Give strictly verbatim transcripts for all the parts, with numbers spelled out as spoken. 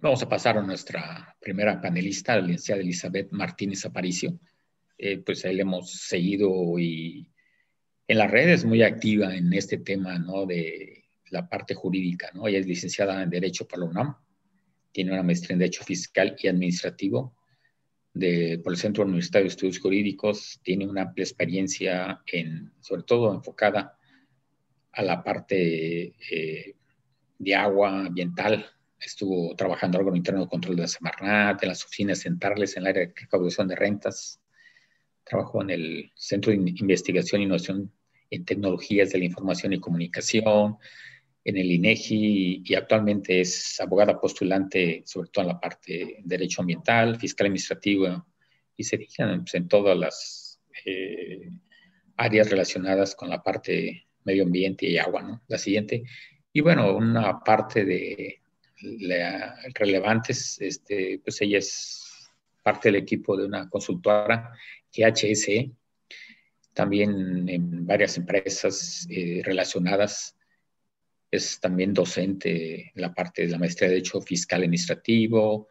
Vamos a pasar a nuestra primera panelista, la licenciada Elizabeth Martínez Aparicio. Eh, pues ahí le hemos seguido y en las redes muy activa en este tema, ¿no? De la parte jurídica, ¿no? Ella es licenciada en Derecho por la UNAM, tiene una maestría en Derecho Fiscal y Administrativo de, por el Centro Universitario de Estudios Jurídicos, tiene una amplia experiencia en, sobre todo enfocada a la parte eh, de agua ambiental. Estuvo trabajando en órgano interno de control de la Semarnat, en las oficinas centrales en el área de recaudación de rentas. Trabajó en el Centro de Investigación e Innovación en Tecnologías de la Información y Comunicación, en el INEGI, y actualmente es abogada postulante, sobre todo en la parte de derecho ambiental, fiscal administrativo, y se dirige pues, en todas las eh, áreas relacionadas con la parte medio ambiente y agua, ¿no? La siguiente. Y bueno, una parte de la, relevantes, este, pues ella es parte del equipo de una consultora, G H S E, también en varias empresas eh, relacionadas. Es también docente en la parte de la maestría de Derecho Fiscal Administrativo.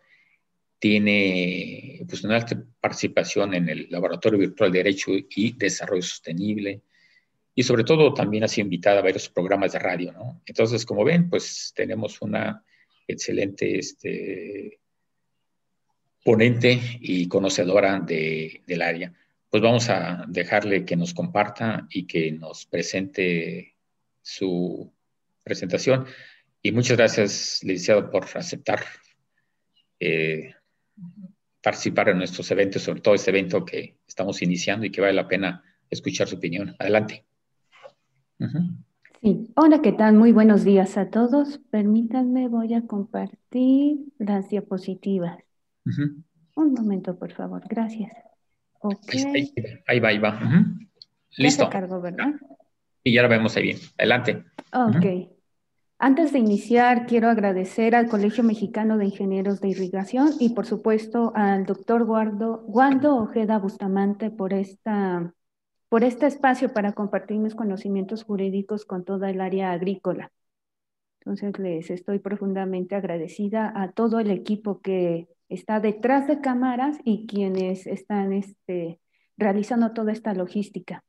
Tiene pues, una alta participación en el Laboratorio Virtual de Derecho y Desarrollo Sostenible. Y sobre todo también ha sido invitada a varios programas de radio, ¿no? Entonces, como ven, pues tenemos una excelente este, ponente y conocedora de, del área. Pues vamos a dejarle que nos comparta y que nos presente su presentación. Y muchas gracias, licenciado, por aceptar eh, participar en nuestros eventos, sobre todo este evento que estamos iniciando y que vale la pena escuchar su opinión. Adelante. Uh-huh. Sí, hola, ¿qué tal? Muy buenos días a todos. Permítanme, voy a compartir las diapositivas. Uh-huh. Un momento, por favor, gracias. Ok, Ahí, ahí va, ahí va. Uh-huh. ya se Listo. cargó, ¿verdad? Y ya lo vemos ahí bien. Adelante. Ok. Uh-huh. Antes de iniciar, quiero agradecer al Colegio Mexicano de Ingenieros de Irrigación y, por supuesto, al doctor Waldo, Waldo Ojeda Bustamante por esta, por este espacio para compartir mis conocimientos jurídicos con toda el área agrícola. Entonces, les estoy profundamente agradecida a todo el equipo que está detrás de cámaras y quienes están este, realizando toda esta logística.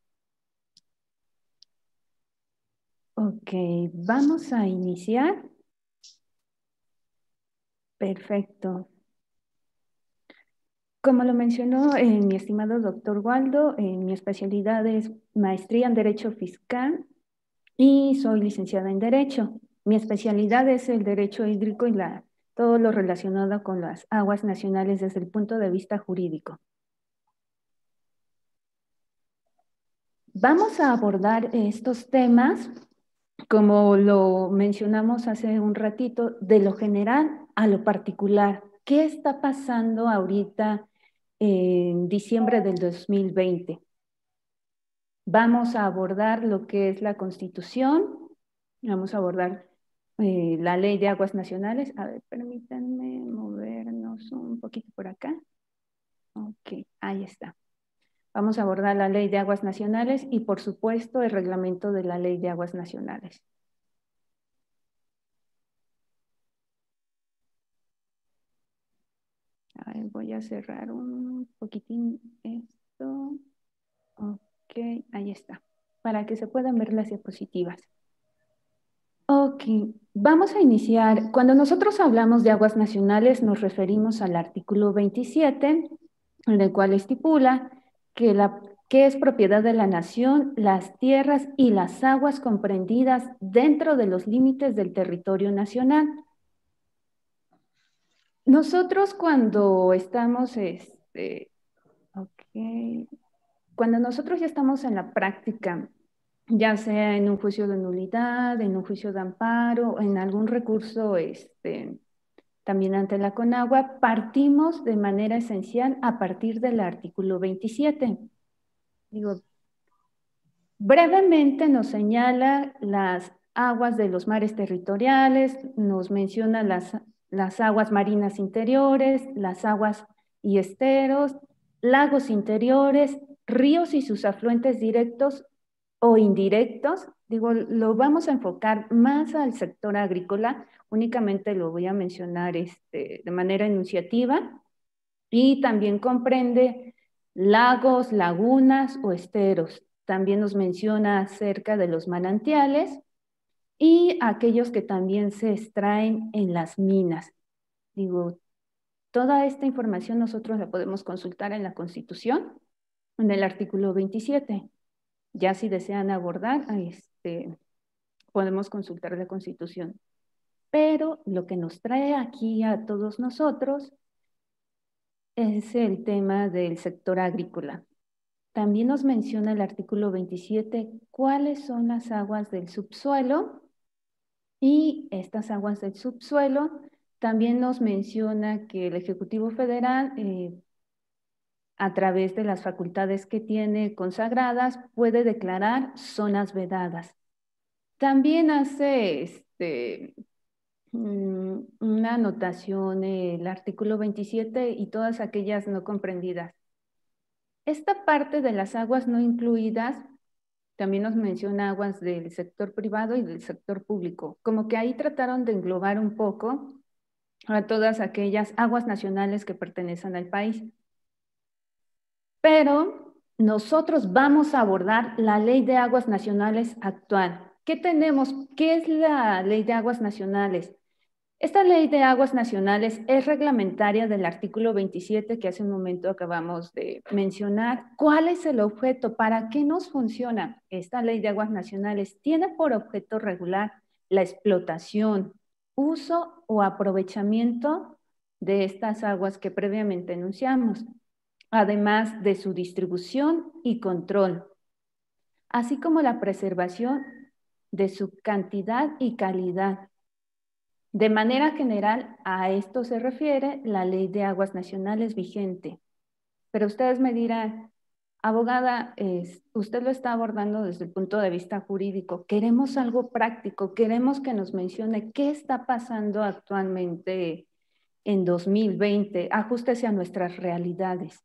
Ok, vamos a iniciar. Perfecto. Como lo mencionó eh, mi estimado doctor Waldo, eh, mi especialidad es maestría en Derecho Fiscal y soy licenciada en Derecho. Mi especialidad es el derecho hídrico y la, todo lo relacionado con las aguas nacionales desde el punto de vista jurídico. Vamos a abordar estos temas, como lo mencionamos hace un ratito, de lo general a lo particular. ¿Qué está pasando ahorita en diciembre del dos mil veinte? Vamos a abordar lo que es la Constitución, vamos a abordar eh, la Ley de Aguas Nacionales. A ver, permítanme movernos un poquito por acá. Ok, ahí está. Vamos a abordar la Ley de Aguas Nacionales y, por supuesto, el reglamento de la Ley de Aguas Nacionales. A ver, voy a cerrar un poquitín esto. Ok, ahí está, para que se puedan ver las diapositivas. Ok, vamos a iniciar. Cuando nosotros hablamos de aguas nacionales, nos referimos al artículo veintisiete, en el cual estipula que, la, que es propiedad de la nación las tierras y las aguas comprendidas dentro de los límites del territorio nacional. Nosotros cuando estamos, este, ok, cuando nosotros ya estamos en la práctica, ya sea en un juicio de nulidad, en un juicio de amparo, en algún recurso este, también ante la Conagua, partimos de manera esencial a partir del artículo veintisiete. Digo, brevemente nos señala las aguas de los mares territoriales, nos menciona las, las aguas marinas interiores, las aguas y esteros, lagos interiores, ríos y sus afluentes directos o indirectos, digo, lo vamos a enfocar más al sector agrícola, únicamente lo voy a mencionar este, de manera enunciativa, y también comprende lagos, lagunas o esteros. También nos menciona acerca de los manantiales y aquellos que también se extraen en las minas. Digo, toda esta información nosotros la podemos consultar en la Constitución, en el artículo veintisiete. Ya si desean abordar, este, podemos consultar la Constitución. Pero lo que nos trae aquí a todos nosotros es el tema del sector agrícola. También nos menciona el artículo veintisiete cuáles son las aguas del subsuelo, y estas aguas del subsuelo también nos menciona que el Ejecutivo Federal, eh, a través de las facultades que tiene consagradas, puede declarar zonas vedadas. También hace este, una anotación el artículo veintisiete y todas aquellas no comprendidas. Esta parte de las aguas no incluidas también nos menciona aguas del sector privado y del sector público. Como que ahí trataron de englobar un poco a todas aquellas aguas nacionales que pertenecen al país. Pero nosotros vamos a abordar la Ley de Aguas Nacionales actual. ¿Qué tenemos? ¿Qué es la Ley de Aguas Nacionales? Esta Ley de Aguas Nacionales es reglamentaria del artículo veintisiete que hace un momento acabamos de mencionar. ¿Cuál es el objeto? ¿Para qué nos funciona? Esta Ley de Aguas Nacionales tiene por objeto regular la explotación, uso o aprovechamiento de estas aguas que previamente enunciamos, además de su distribución y control, así como la preservación de su cantidad y calidad. De manera general, a esto se refiere la Ley de Aguas Nacionales vigente. Pero ustedes me dirán, abogada, es, usted lo está abordando desde el punto de vista jurídico. Queremos algo práctico, queremos que nos mencione qué está pasando actualmente en dos mil veinte, ajústese a nuestras realidades.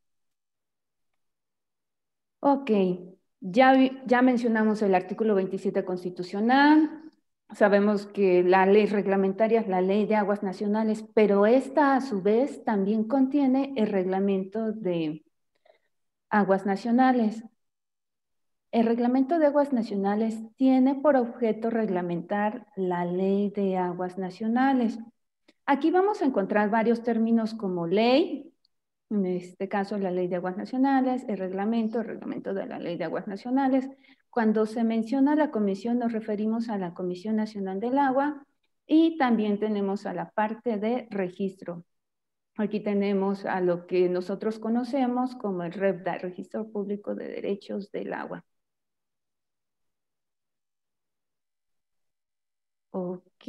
Ok, ya, ya mencionamos el artículo veintisiete constitucional. Sabemos que la ley reglamentaria es la Ley de Aguas Nacionales, pero esta a su vez también contiene el reglamento de aguas nacionales. El reglamento de aguas nacionales tiene por objeto reglamentar la Ley de Aguas Nacionales. Aquí vamos a encontrar varios términos como ley, en este caso la Ley de Aguas Nacionales, el reglamento, el reglamento de la Ley de Aguas Nacionales. Cuando se menciona la comisión nos referimos a la Comisión Nacional del Agua y también tenemos a la parte de registro. Aquí tenemos a lo que nosotros conocemos como el REPDA, Registro Público de Derechos del Agua. Ok.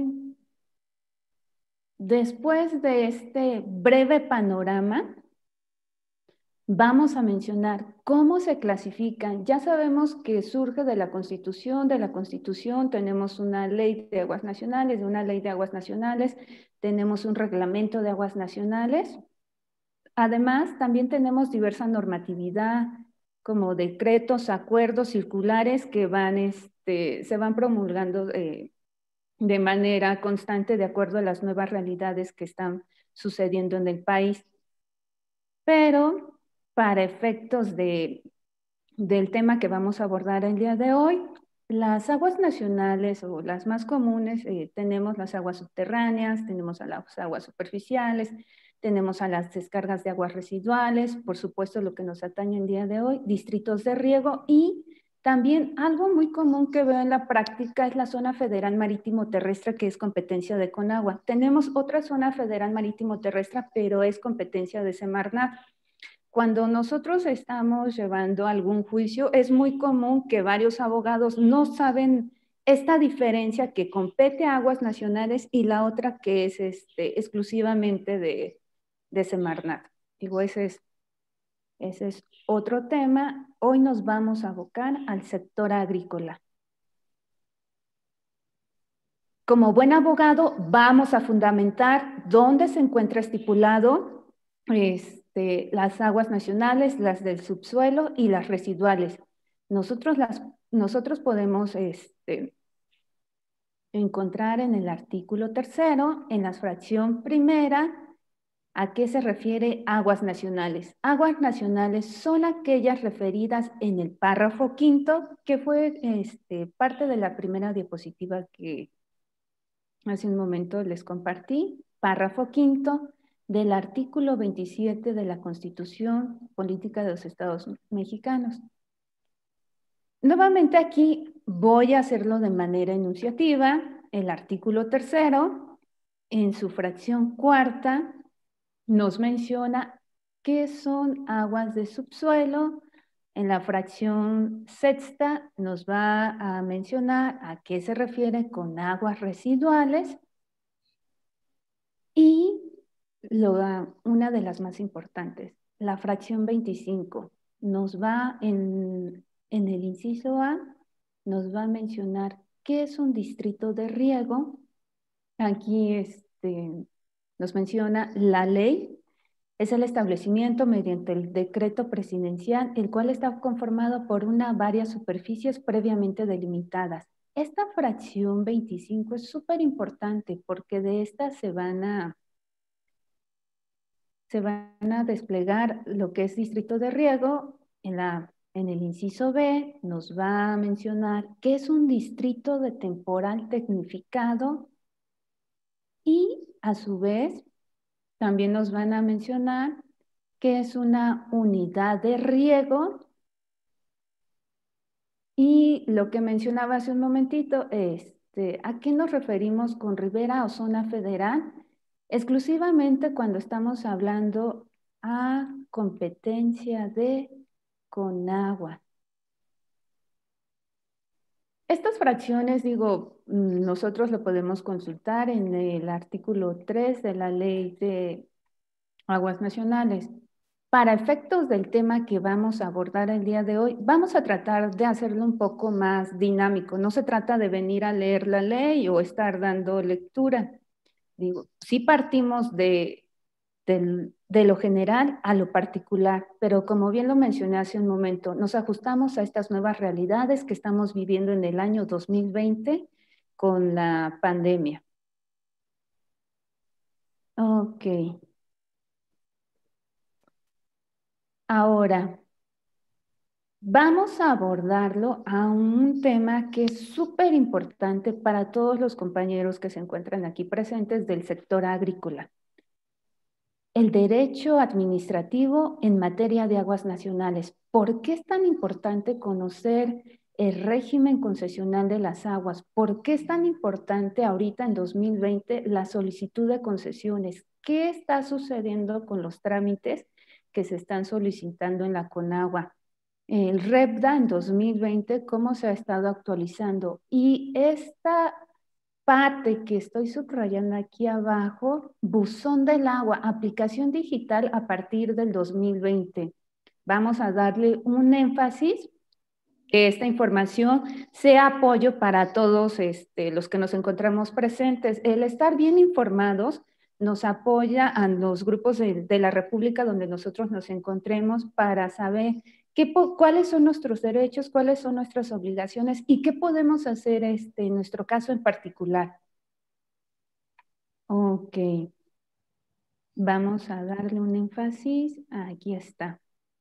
Después de este breve panorama, vamos a mencionar cómo se clasifican. Ya sabemos que surge de la Constitución, de la Constitución tenemos una ley de aguas nacionales, de una ley de aguas nacionales, tenemos un reglamento de aguas nacionales. Además, también tenemos diversa normatividad, como decretos, acuerdos circulares que van, este, se van promulgando eh, de manera constante de acuerdo a las nuevas realidades que están sucediendo en el país. Pero para efectos de, del tema que vamos a abordar el día de hoy, las aguas nacionales o las más comunes, eh, tenemos las aguas subterráneas, tenemos a las aguas superficiales, tenemos a las descargas de aguas residuales, por supuesto lo que nos atañe el día de hoy, distritos de riego y también algo muy común que veo en la práctica es la zona federal marítimo terrestre que es competencia de Conagua. Tenemos otra zona federal marítimo terrestre, pero es competencia de Semarnat. Cuando nosotros estamos llevando algún juicio, es muy común que varios abogados no saben esta diferencia que compete a aguas nacionales y la otra que es este, exclusivamente de, de Semarnat. Digo, ese es, ese es otro tema. Hoy nos vamos a abocar al sector agrícola. Como buen abogado, vamos a fundamentar dónde se encuentra estipulado este, las aguas nacionales, las del subsuelo y las residuales. Nosotros las nosotros podemos este, encontrar en el artículo tercero, en la fracción primera, ¿a qué se refiere aguas nacionales? Aguas nacionales son aquellas referidas en el párrafo quinto, que fue este, parte de la primera diapositiva que hace un momento les compartí. Párrafo quinto del artículo veintisiete de la Constitución Política de los Estados Mexicanos. Nuevamente aquí voy a hacerlo de manera enunciativa. El artículo tercero, en su fracción cuarta, nos menciona qué son aguas de subsuelo. En la fracción sexta nos va a mencionar a qué se refiere con aguas residuales. Y lo, una de las más importantes, la fracción veinticinco, nos va en, en el inciso A, nos va a mencionar qué es un distrito de riego. Aquí este, nos menciona la ley. Es el establecimiento mediante el decreto presidencial, el cual está conformado por una varias superficies previamente delimitadas. Esta fracción veinticinco es súper importante porque de esta se van a se van a desplegar lo que es distrito de riego. En, la, en el inciso B nos va a mencionar qué es un distrito de temporal tecnificado y a su vez también nos van a mencionar qué es una unidad de riego. Y lo que mencionaba hace un momentito, este, ¿a qué nos referimos con ribera o zona federal? Exclusivamente cuando estamos hablando a competencia de Conagua. Estas fracciones, digo, nosotros lo podemos consultar en el artículo tres de la Ley de Aguas Nacionales. Para efectos del tema que vamos a abordar el día de hoy, vamos a tratar de hacerlo un poco más dinámico. No se trata de venir a leer la ley o estar dando lectura. Digo, sí partimos de, de, de lo general a lo particular, pero como bien lo mencioné hace un momento, nos ajustamos a estas nuevas realidades que estamos viviendo en el año dos mil veinte con la pandemia. Ok. Ahora, vamos a abordarlo a un tema que es súper importante para todos los compañeros que se encuentran aquí presentes del sector agrícola. El derecho administrativo en materia de aguas nacionales. ¿Por qué es tan importante conocer el régimen concesional de las aguas? ¿Por qué es tan importante ahorita en dos mil veinte la solicitud de concesiones? ¿Qué está sucediendo con los trámites que se están solicitando en la Conagua? El REPDA en dos mil veinte, cómo se ha estado actualizando. Y esta parte que estoy subrayando aquí abajo, buzón del agua, aplicación digital a partir del dos mil veinte. Vamos a darle un énfasis que esta información sea apoyo para todos este, los que nos encontramos presentes. El estar bien informados nos apoya a los grupos de, de la República donde nosotros nos encontremos para saber qué, cuáles son nuestros derechos, cuáles son nuestras obligaciones y qué podemos hacer este, en nuestro caso en particular. Ok, vamos a darle un énfasis. Aquí está.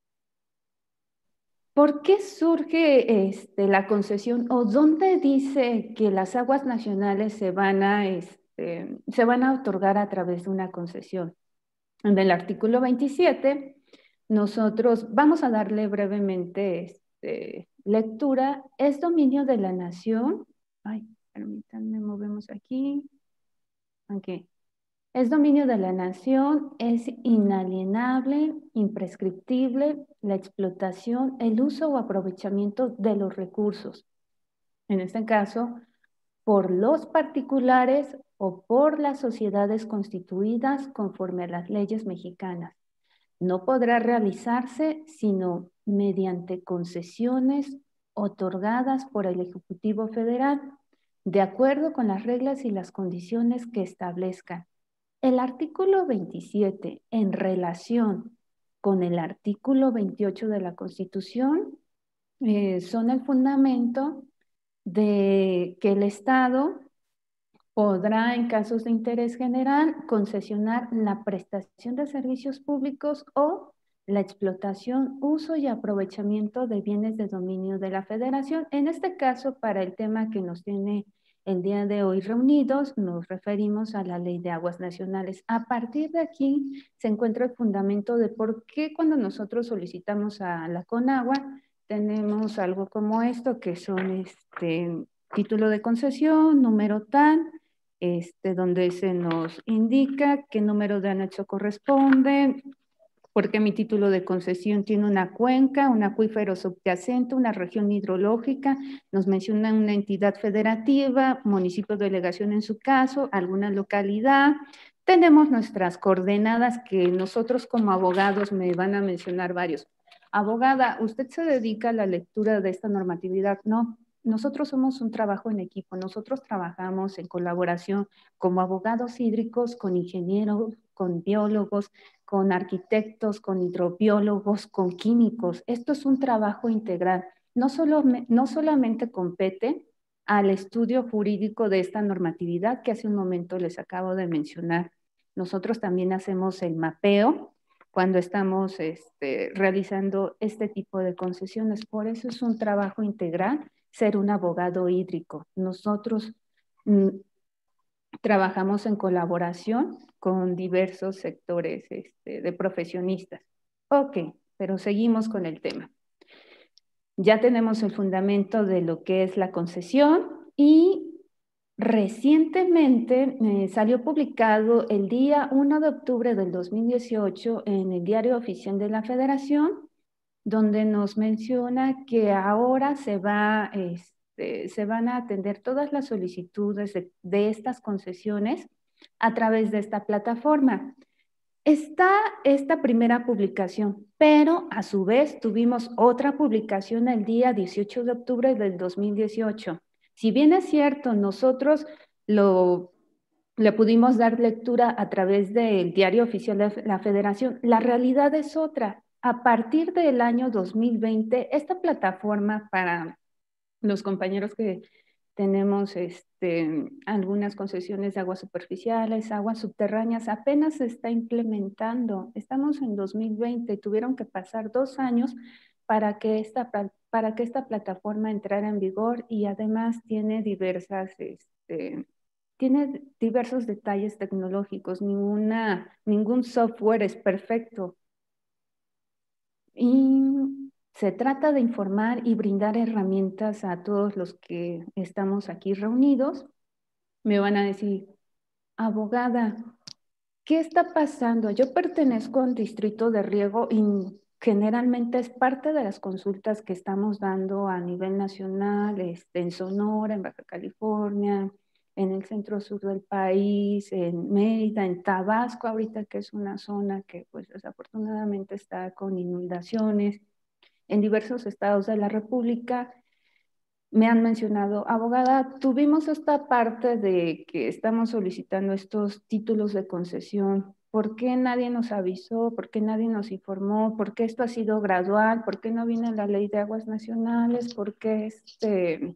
¿Por qué surge este, la concesión o dónde dice que las aguas nacionales se van, a, este, se van a otorgar a través de una concesión? En el artículo veintisiete, nosotros vamos a darle brevemente este, lectura. Es dominio de la nación. Ay, permítanme, movemos aquí. Ok. Es dominio de la nación, es inalienable, imprescriptible la explotación, el uso o aprovechamiento de los recursos. En este caso, por los particulares o por las sociedades constituidas conforme a las leyes mexicanas. No podrá realizarse sino mediante concesiones otorgadas por el Ejecutivo Federal, de acuerdo con las reglas y las condiciones que establezcan. El artículo veintisiete, en relación con el artículo veintiocho de la Constitución, eh, son el fundamento de que el Estado podrá, en casos de interés general, concesionar la prestación de servicios públicos o la explotación, uso y aprovechamiento de bienes de dominio de la Federación. En este caso, para el tema que nos tiene el día de hoy reunidos, nos referimos a la Ley de Aguas Nacionales. A partir de aquí se encuentra el fundamento de por qué cuando nosotros solicitamos a la Conagua tenemos algo como esto, que son este título de concesión, número tal, este, donde se nos indica qué número de anexo corresponde, porque mi título de concesión tiene una cuenca, un acuífero subyacente, una región hidrológica, nos menciona una entidad federativa, municipio de delegación en su caso, alguna localidad. Tenemos nuestras coordenadas que nosotros como abogados me van a mencionar varios. Abogada, ¿usted se dedica a la lectura de esta normatividad? No, nosotros somos un trabajo en equipo, nosotros trabajamos en colaboración como abogados hídricos, con ingenieros, con biólogos, con arquitectos, con hidrobiólogos, con químicos. Esto es un trabajo integral. No, solo, no solamente compete al estudio jurídico de esta normatividad que hace un momento les acabo de mencionar. Nosotros también hacemos el mapeo cuando estamos este, realizando este tipo de concesiones. Por eso es un trabajo integral ser un abogado hídrico. Nosotros mm, trabajamos en colaboración con diversos sectores este, de profesionistas. Ok, pero seguimos con el tema. Ya tenemos el fundamento de lo que es la concesión y recientemente eh, salió publicado el día uno de octubre del dos mil dieciocho en el Diario Oficial de la Federación, donde nos menciona que ahora se, va, este, se van a atender todas las solicitudes de, de estas concesiones a través de esta plataforma. Está esta primera publicación, pero a su vez tuvimos otra publicación el día dieciocho de octubre del dos mil dieciocho. Si bien es cierto, nosotros lo, le pudimos dar lectura a través del Diario Oficial de la Federación, la realidad es otra. A partir del año dos mil veinte, esta plataforma para los compañeros que tenemos este, algunas concesiones de aguas superficiales, aguas subterráneas, apenas se está implementando. Estamos en dos mil veinte, tuvieron que pasar dos años para que esta, para que esta plataforma entrara en vigor y además tiene diversas, este, tiene diversos detalles tecnológicos, ninguna, ningún software es perfecto. Y se trata de informar y brindar herramientas a todos los que estamos aquí reunidos. Me van a decir, abogada, ¿qué está pasando? Yo pertenezco a un distrito de riego y generalmente es parte de las consultas que estamos dando a nivel nacional, este, en Sonora, en Baja California, en el centro sur del país, en Mérida, en Tabasco, ahorita que es una zona que pues desafortunadamente está con inundaciones, en diversos estados de la República. Me han mencionado, abogada, tuvimos esta parte de que estamos solicitando estos títulos de concesión. ¿Por qué nadie nos avisó? ¿Por qué nadie nos informó? ¿Por qué esto ha sido gradual? ¿Por qué no viene la ley de aguas nacionales? ¿Por qué, este,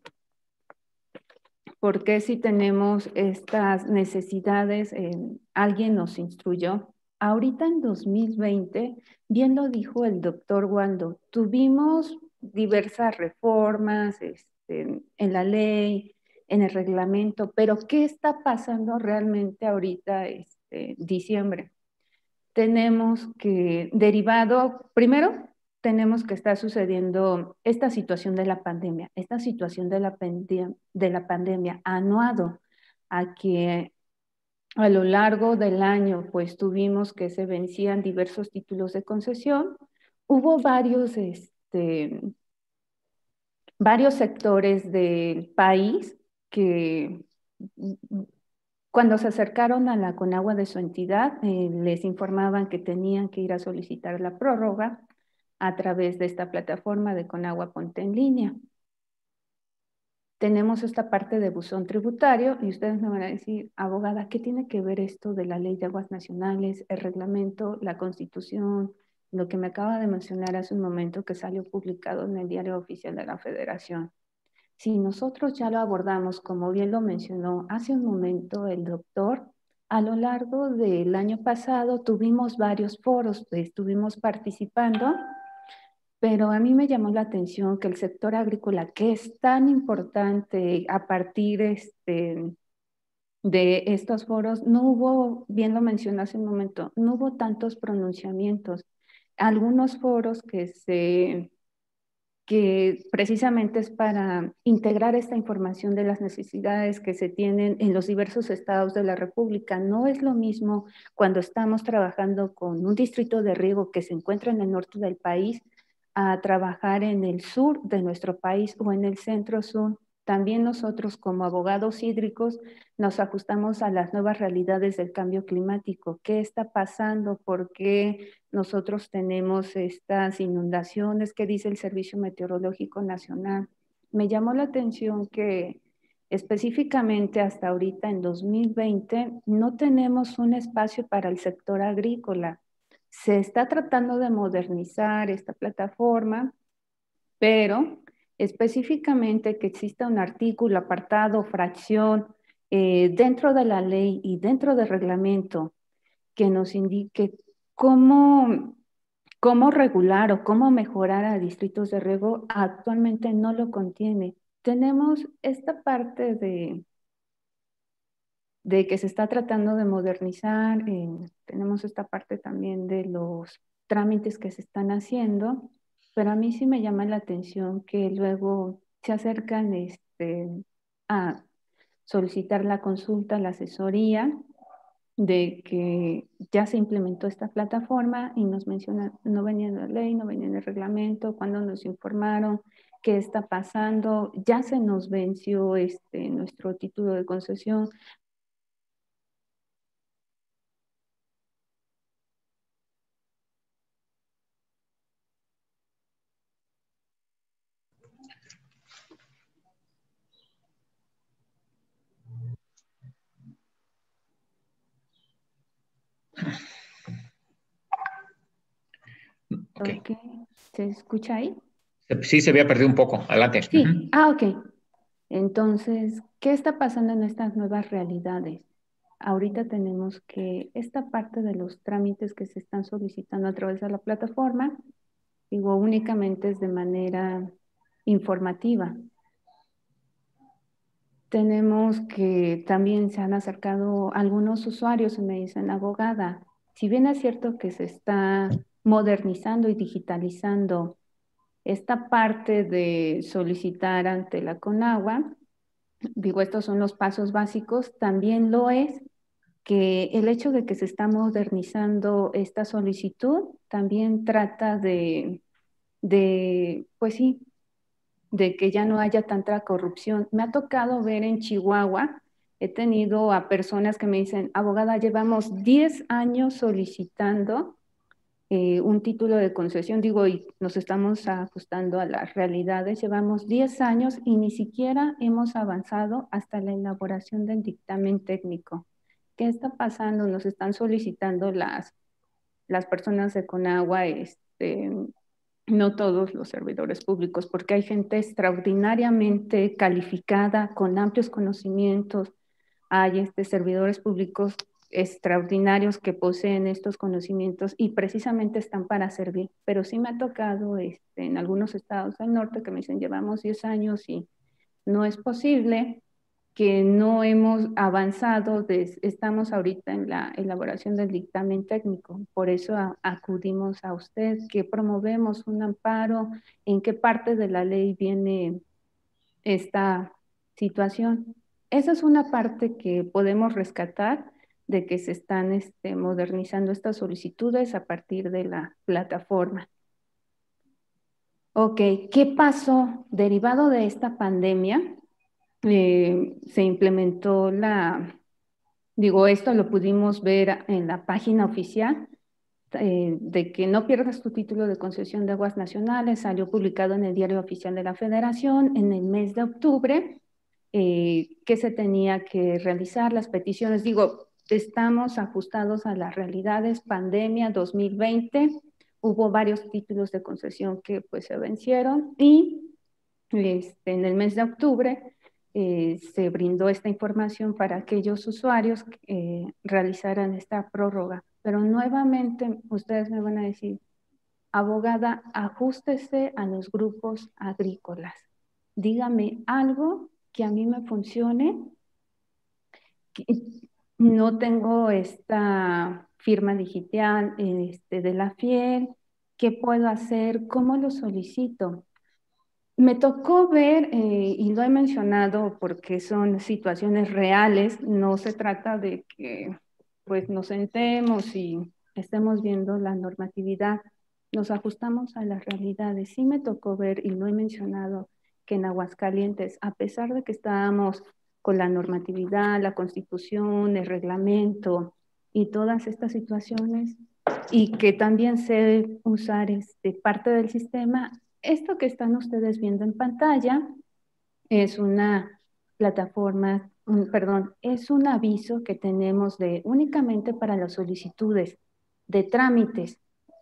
¿por qué si tenemos estas necesidades, eh, alguien nos instruyó? Ahorita en dos mil veinte, bien lo dijo el doctor Waldo, tuvimos diversas reformas, este, en la ley, en el reglamento, pero ¿qué está pasando realmente ahorita, este, diciembre? Tenemos que, derivado, primero, tenemos que estar sucediendo esta situación de la pandemia, esta situación de la, de la pandemia, anuado a que a lo largo del año, pues tuvimos que se vencían diversos títulos de concesión, hubo varios, este, varios sectores del país que cuando se acercaron a la Conagua de su entidad, eh, les informaban que tenían que ir a solicitar la prórroga a través de esta plataforma de Conagua Ponte en Línea. Tenemos esta parte de buzón tributario y ustedes me van a decir, abogada, ¿qué tiene que ver esto de la Ley de Aguas Nacionales, el reglamento, la Constitución, lo que me acaba de mencionar hace un momento que salió publicado en el Diario Oficial de la Federación. Si nosotros ya lo abordamos, como bien lo mencionó hace un momento el doctor, a lo largo del año pasado tuvimos varios foros, estuvimos participando, pero a mí me llamó la atención que el sector agrícola, que es tan importante a partir este, de estos foros, no hubo, bien lo mencionó hace un momento, no hubo tantos pronunciamientos. Algunos foros que se que precisamente es para integrar esta información de las necesidades que se tienen en los diversos estados de la República. No es lo mismo cuando estamos trabajando con un distrito de riego que se encuentra en el norte del país a trabajar en el sur de nuestro país o en el centro sur. También nosotros como abogados hídricos nos ajustamos a las nuevas realidades del cambio climático. ¿Qué está pasando? ¿Por qué nosotros tenemos estas inundaciones? ¿Qué dice el Servicio Meteorológico Nacional? Me llamó la atención que específicamente hasta ahorita en dos mil veinte no tenemos un espacio para el sector agrícola. Se está tratando de modernizar esta plataforma, pero específicamente que exista un artículo, apartado, fracción eh, dentro de la ley y dentro del reglamento que nos indique cómo, cómo regular o cómo mejorar a distritos de riego, actualmente no lo contiene. Tenemos esta parte de, de que se está tratando de modernizar, eh, tenemos esta parte también de los trámites que se están haciendo, pero a mí sí me llama la atención que luego se acercan este, a solicitar la consulta, la asesoría, de que ya se implementó esta plataforma y nos mencionan, no venía en la ley, no venía en el reglamento, cuando nos informaron qué está pasando, ya se nos venció este, nuestro título de concesión. Ok. Ok, ¿se escucha ahí? Sí, se había perdido un poco. Adelante. Sí, Ujú. ah, ok. Entonces, ¿qué está pasando en estas nuevas realidades? Ahorita tenemos que esta parte de los trámites que se están solicitando a través de la plataforma, digo, únicamente es de manera informativa. Tenemos que también se han acercado algunos usuarios y me dicen, abogada, si bien es cierto que se está modernizando y digitalizando esta parte de solicitar ante la Conagua, digo, estos son los pasos básicos, también lo es que el hecho de que se está modernizando esta solicitud también trata de, de, pues sí, de que ya no haya tanta corrupción. Me ha tocado ver en Chihuahua, he tenido a personas que me dicen, abogada, llevamos diez años solicitando eh, un título de concesión, digo, y nos estamos ajustando a las realidades, llevamos diez años y ni siquiera hemos avanzado hasta la elaboración del dictamen técnico. ¿Qué está pasando? Nos están solicitando las, las personas de Conagua, este, no todos los servidores públicos, porque hay gente extraordinariamente calificada, con amplios conocimientos. Hay este, servidores públicos extraordinarios que poseen estos conocimientos y precisamente están para servir. Pero sí me ha tocado este, en algunos estados del norte que me dicen, llevamos diez años y no es posible, que no hemos avanzado, de, estamos ahorita en la elaboración del dictamen técnico, por eso a, acudimos a usted, que promovemos un amparo, en qué parte de la ley viene esta situación. Esa es una parte que podemos rescatar de que se están este, modernizando estas solicitudes a partir de la plataforma. Ok, ¿qué pasó derivado de esta pandemia? Eh, se implementó la, digo, esto lo pudimos ver en la página oficial, eh, de que no pierdas tu título de concesión de aguas nacionales, salió publicado en el Diario Oficial de la Federación en el mes de octubre, eh, que se tenía que realizar las peticiones. Digo, estamos ajustados a las realidades, pandemia dos mil veinte, hubo varios títulos de concesión que pues se vencieron y este, en el mes de octubre eh, se brindó esta información para aquellos usuarios que eh, realizaran esta prórroga. Pero nuevamente ustedes me van a decir, abogada, ajústese a los grupos agrícolas. Dígame algo que a mí me funcione. No tengo esta firma digital este, de la FIEL. ¿Qué puedo hacer? ¿Cómo lo solicito? Me tocó ver, eh, y lo he mencionado porque son situaciones reales, no se trata de que pues nos sentemos y estemos viendo la normatividad, nos ajustamos a las realidades. Sí me tocó ver, y lo he mencionado, que en Aguascalientes, a pesar de que estábamos con la normatividad, la constitución, el reglamento y todas estas situaciones, y que también sé usar este, parte del sistema, esto que están ustedes viendo en pantalla es una plataforma, un, perdón, es un aviso que tenemos de únicamente para las solicitudes de trámites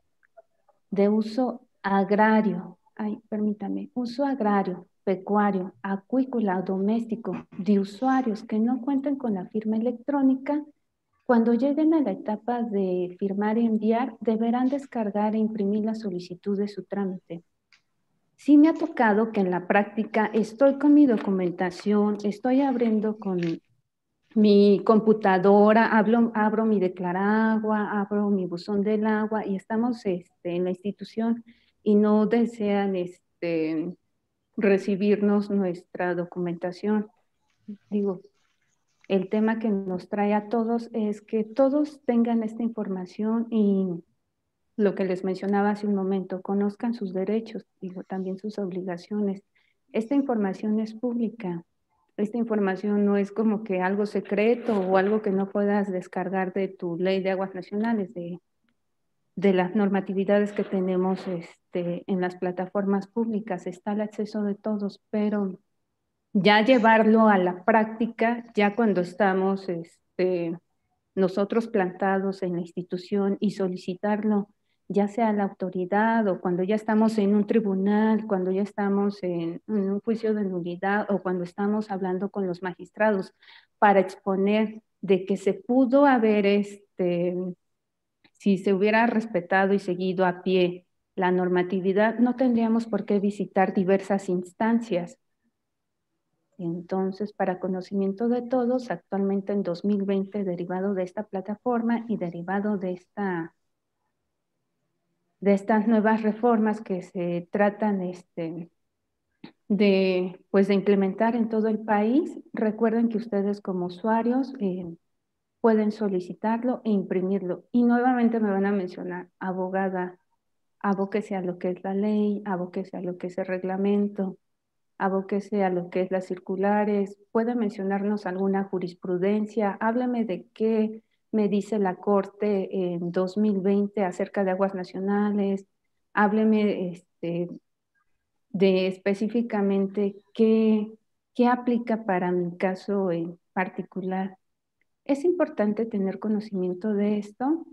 de uso agrario, ay, permítame, uso agrario, pecuario, acuícola, doméstico, de usuarios que no cuenten con la firma electrónica. Cuando lleguen a la etapa de firmar y enviar, deberán descargar e imprimir la solicitud de su trámite. Sí me ha tocado que en la práctica estoy con mi documentación, estoy abriendo con mi computadora, hablo, abro mi Declaragua, abro mi buzón del agua y estamos este, en la institución y no desean este, recibirnos nuestra documentación. Digo, el tema que nos trae a todos es que todos tengan esta información y lo que les mencionaba hace un momento, conozcan sus derechos, digo, también sus obligaciones. Esta información es pública. Esta información no es como que algo secreto o algo que no puedas descargar de tu ley de aguas nacionales, de, de las normatividades que tenemos este, en las plataformas públicas. Está el acceso de todos, pero ya llevarlo a la práctica, ya cuando estamos este, nosotros plantados en la institución y solicitarlo, ya sea a la autoridad o cuando ya estamos en un tribunal, cuando ya estamos en, en un juicio de nulidad o cuando estamos hablando con los magistrados para exponer de que se pudo haber, este, si se hubiera respetado y seguido a pie la normatividad, no tendríamos por qué visitar diversas instancias. Entonces, para conocimiento de todos, actualmente en dos mil veinte, derivado de esta plataforma y derivado de, esta, de estas nuevas reformas que se tratan este, de, pues, de implementar en todo el país, recuerden que ustedes como usuarios eh, pueden solicitarlo e imprimirlo. Y nuevamente me van a mencionar, abogada, abóquese a lo que es la ley, abóquese a lo que es el reglamento, abóquese a lo que es las circulares, puede mencionarnos alguna jurisprudencia, háblame de qué me dice la Corte en dos mil veinte acerca de aguas nacionales, hábleme este, de específicamente qué, qué aplica para mi caso en particular. Es importante tener conocimiento de esto.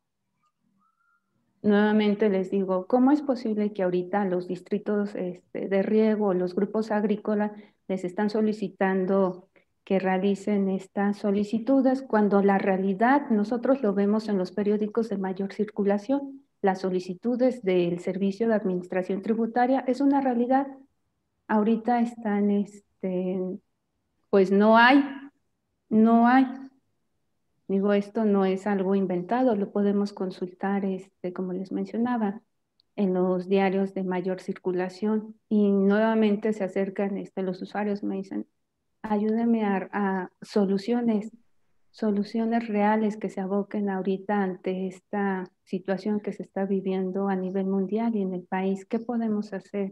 Nuevamente les digo, ¿cómo es posible que ahorita los distritos este, de riego, los grupos agrícolas, les están solicitando que realicen estas solicitudes cuando la realidad nosotros lo vemos en los periódicos de mayor circulación? Las solicitudes del Servicio de Administración Tributaria es una realidad. Ahorita están, este, pues no hay, no hay. Digo, esto no es algo inventado, lo podemos consultar, este, como les mencionaba, en los diarios de mayor circulación. Y nuevamente se acercan este, los usuarios, me dicen, ayúdenme a, a soluciones, soluciones reales que se aboquen ahorita ante esta situación que se está viviendo a nivel mundial y en el país. ¿Qué podemos hacer?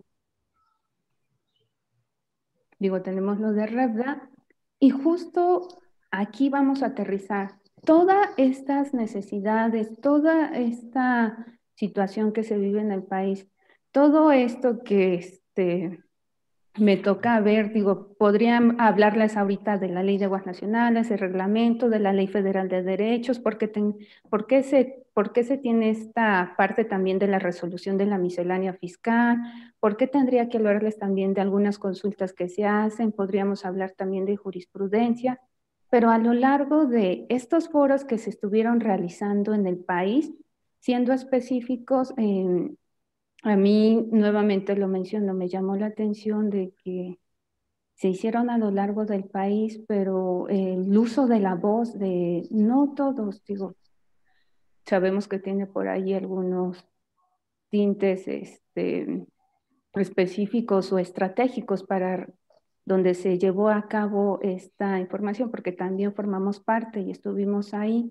Digo, tenemos lo de REVDA y justo aquí vamos a aterrizar todas estas necesidades, toda esta situación que se vive en el país, todo esto que este, me toca ver, digo, podrían hablarles ahorita de la Ley de Aguas Nacionales, el reglamento, de la Ley Federal de Derechos, porque ten, ¿por qué se, por qué se tiene esta parte también de la resolución de la miscelánea fiscal? ¿Por qué tendría que hablarles también de algunas consultas que se hacen? Podríamos hablar también de jurisprudencia, pero a lo largo de estos foros que se estuvieron realizando en el país, siendo específicos, eh, a mí, nuevamente lo menciono, me llamó la atención de que se hicieron a lo largo del país, pero el uso de la voz de no todos, digo, sabemos que tiene por ahí algunos tintes este, específicos o estratégicos para donde se llevó a cabo esta información, porque también formamos parte y estuvimos ahí.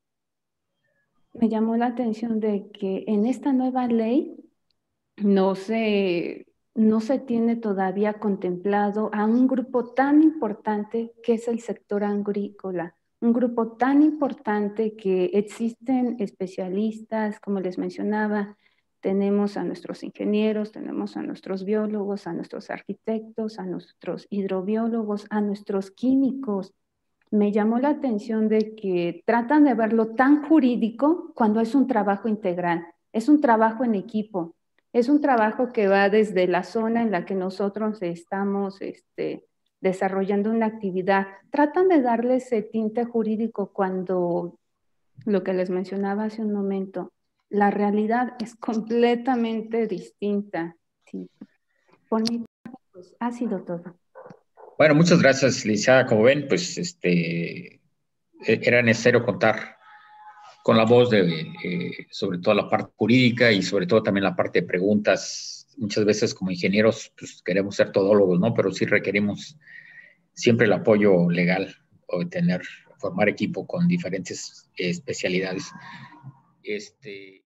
Me llamó la atención de que en esta nueva ley no se, no se tiene todavía contemplado a un grupo tan importante que es el sector agrícola, un grupo tan importante que existen especialistas, como les mencionaba, tenemos a nuestros ingenieros, tenemos a nuestros biólogos, a nuestros arquitectos, a nuestros hidrobiólogos, a nuestros químicos. Me llamó la atención de que tratan de verlo tan jurídico cuando es un trabajo integral, es un trabajo en equipo, es un trabajo que va desde la zona en la que nosotros estamos este, desarrollando una actividad. Tratan de darle ese tinte jurídico cuando, lo que les mencionaba hace un momento, la realidad es completamente distinta. Sí. Por mi parte, pues ha sido todo. Bueno, muchas gracias, licenciada. Como ven, pues este, era necesario contar con la voz de, eh, sobre todo la parte jurídica y sobre todo también la parte de preguntas. Muchas veces como ingenieros pues, queremos ser todólogos, ¿no? Pero sí requerimos siempre el apoyo legal o tener, formar equipo con diferentes eh, especialidades. Este,